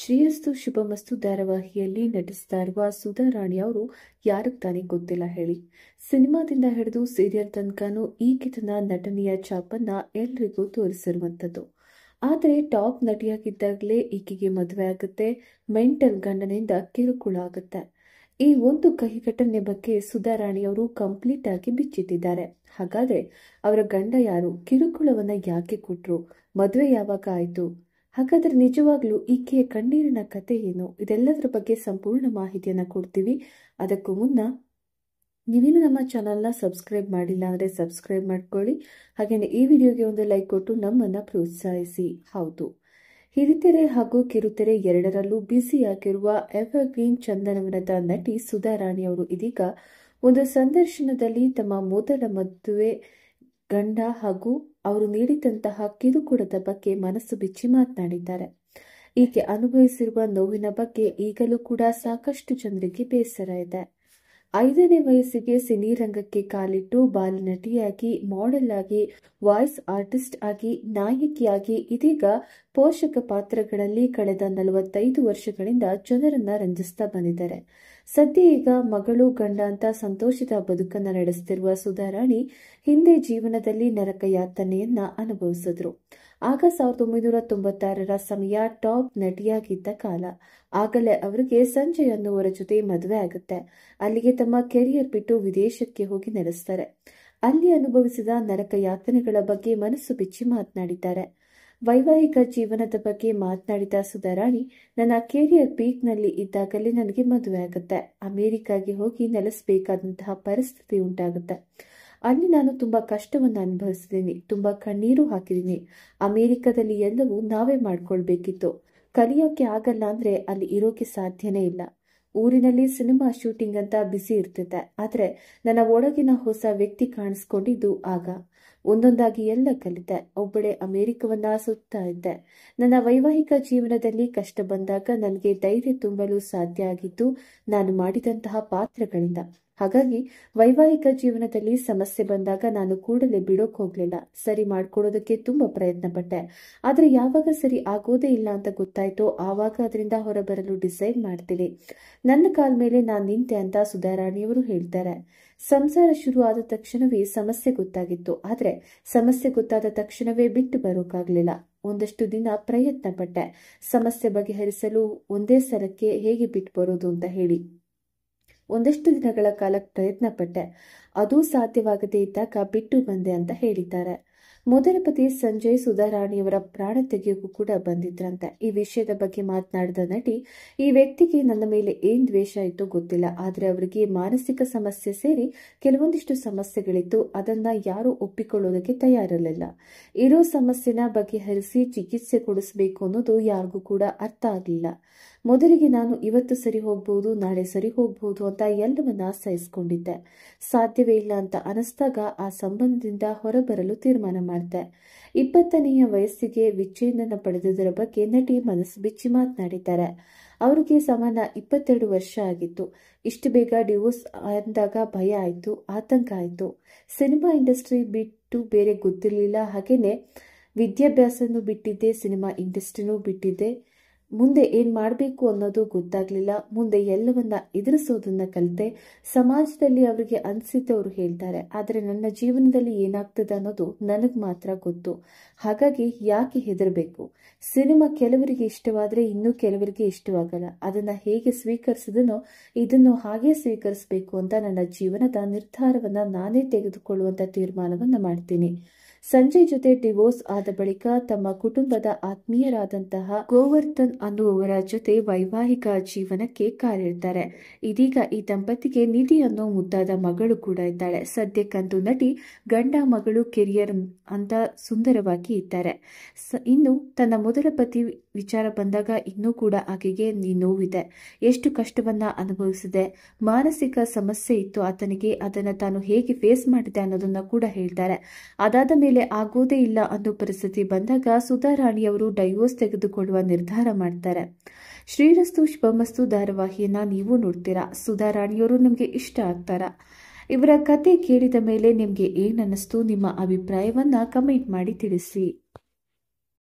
ಶ್ರೀರಸ್ತು ಶುಭಮಸ್ತು ಧಾರಾವಾಹಿಯಲ್ಲಿ ನಟಿಸ್ತಾ ಇರುವ ಸುಧಾ ರಾಣಿ ಅವರು ಯಾರಿಗೆ ತಾನೇ ಗೊತ್ತಿಲ್ಲ ಹೇಳಿ. ಸಿನಿಮಾದಿಂದ ಹಿಡಿದು ಸೀರಿಯಲ್ ತನಕನೂ ಈಕೆ ತನ್ನ ನಟನೆಯ ಛಾಪನ್ನ ಎಲ್ರಿಗೂ ತೋರಿಸಿರುವಂಥದ್ದು. ಆದರೆ ಟಾಪ್ ನಟಿಯಾಗಿದ್ದಾಗಲೇ ಈಕೆಗೆ ಮದುವೆ ಆಗುತ್ತೆ, ಮೆಂಟಲ್ ಗಂಡನಿಂದ ಕಿರುಕುಳ ಆಗುತ್ತೆ. ಈ ಒಂದು ಕಹಿ ಘಟನೆ ಬಗ್ಗೆ ಸುಧಾ ರಾಣಿ ಅವರು ಕಂಪ್ಲೀಟ್ ಆಗಿ ಬಿಚ್ಚಿಟ್ಟಿದ್ದಾರೆ. ಹಾಗಾದ್ರೆ ಅವರ ಗಂಡ ಯಾರು, ಕಿರುಕುಳವನ್ನ ಯಾಕೆ ಕೊಟ್ರು, ಮದುವೆ ಯಾವಾಗ ಆಯ್ತು, ಹಾಗಾದ್ರೆ ನಿಜವಾಗ್ಲೂ ಈಕೆಯ ಕಣ್ಣೀರಿನ ಕತೆ ಏನು, ಇದೆಲ್ಲದರ ಬಗ್ಗೆ ಸಂಪೂರ್ಣ ಮಾಹಿತಿಯನ್ನ ಕೊಡ್ತೀವಿ. ಅದಕ್ಕೂ ಮುನ್ನ ನೀವೇನು ನಮ್ಮ ಚಾನಲ್ನ ಸಬ್ಸ್ಕ್ರೈಬ್ ಮಾಡಿಲ್ಲ ಅಂದರೆ ಸಬ್ಸ್ಕ್ರೈಬ್ ಮಾಡ್ಕೊಳ್ಳಿ. ಹಾಗೆಯೇ ಈ ವಿಡಿಯೋಗೆ ಒಂದು ಲೈಕ್ ಕೊಟ್ಟು ನಮ್ಮನ್ನು ಪ್ರೋತ್ಸಾಹಿಸಿ. ಹೌದು, ಹಿರಿತೆರೆ ಹಾಗೂ ಕಿರುತೆರೆ ಎರಡರಲ್ಲೂ ಬ್ಯುಸಿಯಾಗಿರುವ ಎವರ್ಗ್ರೀನ್ ಚಂದನವನದ ನಟಿ ಸುಧಾ ರಾಣಿ ಅವರು ಇದೀಗ ಒಂದು ಸಂದರ್ಶನದಲ್ಲಿ ತಮ್ಮ ಮೊದಲ ಮದುವೆ ಗಂಡ ಹಾಗೂ ಅವರು ನೀಡಿದಂತಹ ಕಿರುಕುಳದ ಬಗ್ಗೆ ಮನಸ್ಸು ಬಿಚ್ಚಿ ಮಾತನಾಡಿದ್ದಾರೆ. ಈಕೆ ಅನುಭವಿಸಿರುವ ನೋವಿನ ಬಗ್ಗೆ ಈಗಲೂ ಕೂಡ ಸಾಕಷ್ಟು ಜನರಿಗೆ ಬೇಸರ ಇದೆ. 5ನೇ ವಯಸ್ಸಿಗೆ ಸಿನಿರಂಗಕ್ಕೆ ಕಾಲಿಟ್ಟು ಬಾಲನಟಿಯಾಗಿ, ಮಾಡೆಲ್ ಆಗಿ, ವಾಯ್ಸ್ ಆರ್ಟಿಸ್ಟ್ ಆಗಿ, ನಾಯಕಿಯಾಗಿ ಇದೀಗ ಪೋಷಕ ಪಾತ್ರಗಳಲ್ಲಿ ಕಳೆದ 45 ವರ್ಷಗಳಿಂದ ಜನರನ್ನ ರಂಜಿಸ್ತಾ ಬಂದಿದ್ದಾರೆ. ಸದ್ಯ ಈಗ ಮಗಳು ಗಂಡ ಅಂತ ಸಂತೋಷದ ಬದುಕನ್ನ ನಡೆಸುತ್ತಿರುವ ಸುಧಾ ರಾಣಿ ಹಿಂದೆ ಜೀವನದಲ್ಲಿ ನರಕ ಯಾತನೆಯನ್ನ ಅನುಭವಿಸಿದ್ರು. ಆಗ 1996ರ ಸಮಯ ಟಾಪ್ ನಟಿಯಾಗಿದ್ದ ಕಾಲ. ಆಗಲೇ ಅವರಿಗೆ ಸಂಜಯ್ ಅನ್ನುವರ ಜೊತೆ ಮದುವೆ ಆಗುತ್ತೆ. ಅಲ್ಲಿಗೆ ತಮ್ಮ ಕೆರಿಯರ್ ಬಿಟ್ಟು ವಿದೇಶಕ್ಕೆ ಹೋಗಿ ನೆಲೆಸ್ತಾರೆ. ಅಲ್ಲಿ ಅನುಭವಿಸಿದ ನರಕ ಯಾತನೆಗಳ ಬಗ್ಗೆ ಮನಸ್ಸು ಬಿಚ್ಚಿ ಮಾತನಾಡಿದ್ದಾರೆ. ವೈವಾಹಿಕ ಜೀವನದ ಬಗ್ಗೆ ಮಾತನಾಡಿದ ಸುಧಾ ರಾಣಿ, ನನ್ನ ಕೆರಿಯರ್ ಪೀಕ್ನಲ್ಲಿ ಇದ್ದಾಗಲೇ ನನಗೆ ಮದುವೆ ಆಗುತ್ತೆ. ಅಮೆರಿಕಾಗೆ ಹೋಗಿ ನೆಲೆಸಬೇಕಾದಂತಹ ಪರಿಸ್ಥಿತಿ ಉಂಟಾಗುತ್ತೆ. ಅಲ್ಲಿ ನಾನು ತುಂಬಾ ಕಷ್ಟವನ್ನು ಅನುಭವಿಸಿದ್ದೀನಿ, ತುಂಬಾ ಕಣ್ಣೀರು ಹಾಕಿದ್ದೀನಿ. ಅಮೆರಿಕದಲ್ಲಿ ಎಲ್ಲವೂ ನಾವೇ ಮಾಡ್ಕೊಳ್ಬೇಕಿತ್ತು. ಕಲಿಯೋಕೆ ಆಗಲ್ಲ ಅಂದ್ರೆ ಅಲ್ಲಿ ಇರೋಕೆ ಸಾಧ್ಯನೇ ಇಲ್ಲ. ಊರಿನಲ್ಲಿ ಸಿನಿಮಾ ಶೂಟಿಂಗ್ ಅಂತ ಬ್ಯುಸಿ ಇರ್ತಿದ್ದೆ. ಆದ್ರೆ ನನ್ನ ಒಳಗಿನ ಹೊಸ ವ್ಯಕ್ತಿ ಕಾಣಿಸ್ಕೊಂಡಿದ್ದು ಆಗ. ಒಂದೊಂದಾಗಿ ಎಲ್ಲ ಕಲಿತೆ. ಒಬ್ಬಳೆ ಅಮೆರಿಕವನ್ನ ಸುತ್ತಾ ಇದ್ದೆ. ನನ್ನ ವೈವಾಹಿಕ ಜೀವನದಲ್ಲಿ ಕಷ್ಟ ಬಂದಾಗ ನನಗೆ ಧೈರ್ಯ ತುಂಬಲು ಸಾಧ್ಯ ಆಗಿದ್ದು ನಾನು ಮಾಡಿದಂತಹ ಪಾತ್ರಗಳಿಂದ. ಹಾಗಾಗಿ ವೈವಾಹಿಕ ಜೀವನದಲ್ಲಿ ಸಮಸ್ಯೆ ಬಂದಾಗ ನಾನು ಕೂಡಲೇ ಬಿಡೋಕ್ ಹೋಗ್ಲಿಲ್ಲ. ಸರಿ ಮಾಡ್ಕೊಡೋದಕ್ಕೆ ತುಂಬಾ ಪ್ರಯತ್ನ ಪಟ್ಟೆ. ಆದ್ರೆ ಯಾವಾಗ ಸರಿ ಆಗೋದೇ ಇಲ್ಲ ಅಂತ ಗೊತ್ತಾಯ್ತೋ ಆವಾಗ ಅದರಿಂದ ಹೊರಬರಲು ಡಿಸೈಡ್ ಮಾಡ್ತೀನಿ. ನನ್ನ ಕಾಲ ಮೇಲೆ ನಾನು ನಿಂತೆ ಅಂತ ಸುಧಾ ರಾಣಿಯವರು ಹೇಳ್ತಾರೆ. ಸಂಸಾರ ಶುರು ಆದ ತಕ್ಷಣವೇ ಸಮಸ್ಯೆ ಗೊತ್ತಾಗಿತ್ತು. ಆದ್ರೆ ಸಮಸ್ಯೆ ಗೊತ್ತಾದ ತಕ್ಷಣವೇ ಬಿಟ್ಟು ಬರೋಕಾಗ್ಲಿಲ್ಲ. ಒಂದಷ್ಟು ದಿನ ಪ್ರಯತ್ನ ಪಟ್ಟೆ ಸಮಸ್ಯೆ ಬಗೆಹರಿಸಲು. ಒಂದೇ ಸಲಕ್ಕೆ ಹೇಗೆ ಬಿಟ್ಟು ಬರೋದು ಅಂತ ಹೇಳಿ ಒಂದಷ್ಟು ದಿನಗಳ ಕಾಲ ಪ್ರಯತ್ನ ಪಟ್ಟೆ. ಅದೂ ಸಾಧ್ಯವಾಗದೇ ಇದ್ದಾಗ ಬಿಟ್ಟು ಬಂದೆ ಅಂತ ಹೇಳಿದ್ದಾರೆ. ಮೊದಲ ಪತಿ ಸಂಜಯ್ ಸುಧಾ ರಾಣಿಯವರ ಪ್ರಾಣ ತೆಗೆಯೋಕು ಕೂಡ ಬಂದಿದ್ರಂತೆ. ಈ ವಿಷಯದ ಬಗ್ಗೆ ಮಾತನಾಡಿದ ನಟಿ, ಈ ವ್ಯಕ್ತಿಗೆ ನನ್ನ ಮೇಲೆ ಏನ್ ದ್ವೇಷ ಇತ್ತು ಗೊತ್ತಿಲ್ಲ. ಆದ್ರೆ ಅವರಿಗೆ ಮಾನಸಿಕ ಸಮಸ್ಯೆ ಸೇರಿ ಕೆಲವೊಂದಿಷ್ಟು ಸಮಸ್ಯೆಗಳಿತ್ತು. ಅದನ್ನ ಯಾರು ಒಪ್ಪಿಕೊಳ್ಳೋದಕ್ಕೆ ತಯಾರಿರಲಿಲ್ಲ. ಇರೋ ಸಮಸ್ಯೆನ ಬಗೆಹರಿಸಿ ಚಿಕಿತ್ಸೆ ಕೊಡಿಸಬೇಕು ಅನ್ನೋದು ಯಾರಿಗೂ ಕೂಡ ಅರ್ಥ ಆಗಲಿಲ್ಲ. ಮೊದಲಿಗೆ ನಾನು ಇವತ್ತು ಸರಿ ಹೋಗ್ಬಹುದು, ನಾಳೆ ಸರಿ ಹೋಗ್ಬಹುದು ಅಂತ ಎಲ್ಲವನ್ನ ಸಹಿಸಿಕೊಂಡಿದ್ದೆ. ಸಾಧ್ಯವೇ ಇಲ್ಲ ಅಂತ ಅನಿಸ್ದಾಗ ಆ ಸಂಬಂಧದಿಂದ ಹೊರಬರಲು ತೀರ್ಮಾನ ಮಾಡಿದೆ. 20ನೇ ವಯಸ್ಸಿಗೆ ವಿಚ್ಛೇದನ ಪಡೆದುದರ ಬಗ್ಗೆ ನಟಿ ಮನಸ್ಸು ಬಿಚ್ಚಿ ಮಾತನಾಡಿದ್ದಾರೆ. ಅವರಿಗೆ ಸಮಾನ 22 ವರ್ಷ ಆಗಿತ್ತು. ಇಷ್ಟು ಬೇಗ ಡಿವೋರ್ಸ್ ಅಂದಾಗ ಭಯ ಆಯ್ತು, ಆತಂಕ ಆಯ್ತು. ಸಿನಿಮಾ ಇಂಡಸ್ಟ್ರಿ ಬಿಟ್ಟು ಬೇರೆ ಗೊತ್ತಿರಲಿಲ್ಲ. ಹಾಗೇನೆ ವಿದ್ಯಾಭ್ಯಾಸನೂ ಬಿಟ್ಟಿದ್ದೆ, ಸಿನಿಮಾ ಇಂಡಸ್ಟ್ರಿನೂ ಬಿಟ್ಟಿದ್ದೆ. ಮುಂದೆ ಏನ್ ಮಾಡಬೇಕು ಅನ್ನೋದು ಗೊತ್ತಾಗ್ಲಿಲ್ಲ. ಮುಂದೆ ಎಲ್ಲವನ್ನ ಎದುರಿಸೋದನ್ನ ಕಲಿತೆ. ಸಮಾಜದಲ್ಲಿ ಅವರಿಗೆ ಅನಿಸಿದ್ದವರು ಹೇಳ್ತಾರೆ, ಆದ್ರೆ ನನ್ನ ಜೀವನದಲ್ಲಿ ಏನಾಗ್ತದೆ ಅನ್ನೋದು ನನಗ್ ಮಾತ್ರ ಗೊತ್ತು. ಹಾಗಾಗಿ ಯಾಕೆ ಹೆದರಬೇಕು? ಸಿನಿಮಾ ಕೆಲವರಿಗೆ ಇಷ್ಟವಾದ್ರೆ ಇನ್ನು ಕೆಲವರಿಗೆ ಇಷ್ಟವಾಗಲ್ಲ. ಅದನ್ನ ಹೇಗೆ ಸ್ವೀಕರಿಸಿದನೋ ಇದನ್ನು ಹಾಗೆ ಸ್ವೀಕರಿಸಬೇಕು ಅಂತ ನನ್ನ ಜೀವನದ ನಿರ್ಧಾರವನ್ನ ನಾನೇ ತೆಗೆದುಕೊಳ್ಳುವಂತ ತೀರ್ಮಾನವನ್ನ ಮಾಡ್ತೀನಿ. ಸಂಜಯ್ ಜೊತೆ ಡಿವೋರ್ಸ್ ಆದ ಬಳಿಕ ತಮ್ಮ ಕುಟುಂಬದ ಆತ್ಮೀಯರಾದಂತಹ ಗೋವರ್ಧನ್ ಅನ್ನುವವರ ಜೊತೆ ವೈವಾಹಿಕ ಜೀವನಕ್ಕೆ ಕಾಲಿಡ್ತಾರೆ. ಇದೀಗ ಈ ದಂಪತಿಗೆ ನಿಧಿ ಅನ್ನೋ ಮುದ್ದಾದ ಮಗಳು ಕೂಡ ಇದ್ದಾಳೆ. ಸದ್ಯಕ್ಕಂತೂ ನಟಿ ಗಂಡ ಮಗಳು ಕೆರಿಯರ್ ಅಂತ ಸುಂದರವಾಗಿ ಇದ್ದಾರೆ. ಇನ್ನು ತನ್ನ ಮೊದಲ ಪತಿ ವಿಚಾರ ಬಂದಾಗ ಇನ್ನೂ ಕೂಡ ಆಕೆಗೆ ನೋವಿದೆ. ಎಷ್ಟು ಕಷ್ಟವನ್ನ ಅನುಭವಿಸಿದೆ, ಮಾನಸಿಕ ಸಮಸ್ಯೆ ಇತ್ತು ಆತನಿಗೆ. ಅದನ್ನ ತಾನು ಹೇಗೆ ಫೇಸ್ ಮಾಡಿದೆ ಅನ್ನೋದನ್ನ ಕೂಡ ಹೇಳ್ತಾರೆ. ಅದಾದ ಮೇಲೆ ಆಗೋದೇ ಇಲ್ಲ ಅನ್ನೋ ಪರಿಸ್ಥಿತಿ ಬಂದಾಗ ಸುಧಾ ರಾಣಿಯವರು ಡೈವೋರ್ಸ್ ತೆಗೆದುಕೊಳ್ಳುವ ನಿರ್ಧಾರ ಮಾಡ್ತಾರೆ. ಶ್ರೀರಸ್ತು ಶುಭಮಸ್ತು ಧಾರಾವಾಹಿಯನ್ನ ನೀವು ನೋಡ್ತೀರಾ. ಸುಧಾ ರಾಣಿಯವರು ನಿಮಗೆ ಇಷ್ಟ ಆಗ್ತಾರಾ? ಇವರ ಕತೆ ಕೇಳಿದ ಮೇಲೆ ನಿಮಗೆ ಏನ್ ಅನ್ನಿಸ್ತು? ನಿಮ್ಮ ಅಭಿಪ್ರಾಯವನ್ನ ಕಮೆಂಟ್ ಮಾಡಿ ತಿಳಿಸಿ.